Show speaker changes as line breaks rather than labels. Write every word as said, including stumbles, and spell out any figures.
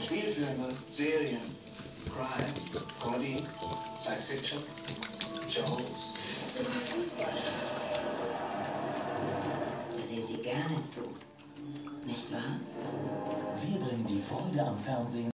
Spielfilme, Serien, Crime, Comedy, Science Fiction, Shows.
Sogar Fußball.
Da sehen Sie gerne zu, nicht wahr?
Wir bringen die Freude am Fernsehen